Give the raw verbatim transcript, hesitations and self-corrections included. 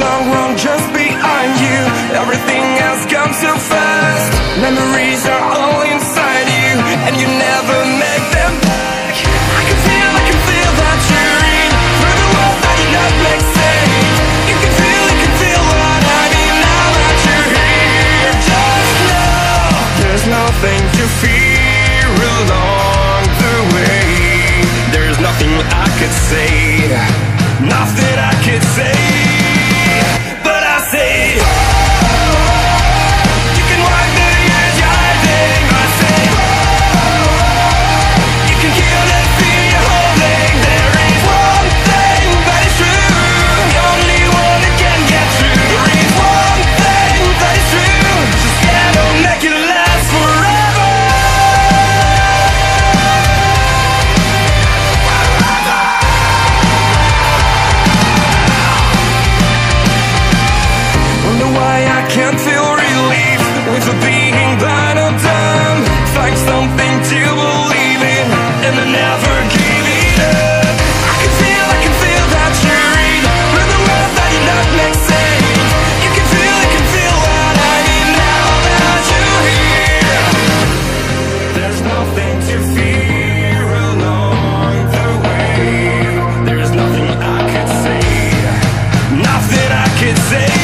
long run just behind you. Everything has come so fast. Memories are all inside you, and you never make them back. I can feel, I can feel that you're in through the world that did not make sense. You can feel, you can feel what I mean now that you're here. Just know there's nothing to fear along the way. There's nothing I could say, nothing I could say. But I say, oh, you can wipe the years you're hiding. I say, oh, you can kill that fear you're holding. There is one thing that is true, the only one that can get through. There is one thing that is true, just gotta make it last forever. Wonder why I can't feel relief with the being blind or dumb. Find something to believe in and I never give it up. I can feel, I can feel that you're in through the world that did not make sense. You can feel, you can feel what I need now that you're here. There's nothing to fear along the way. There's nothing I could say, nothing I could say.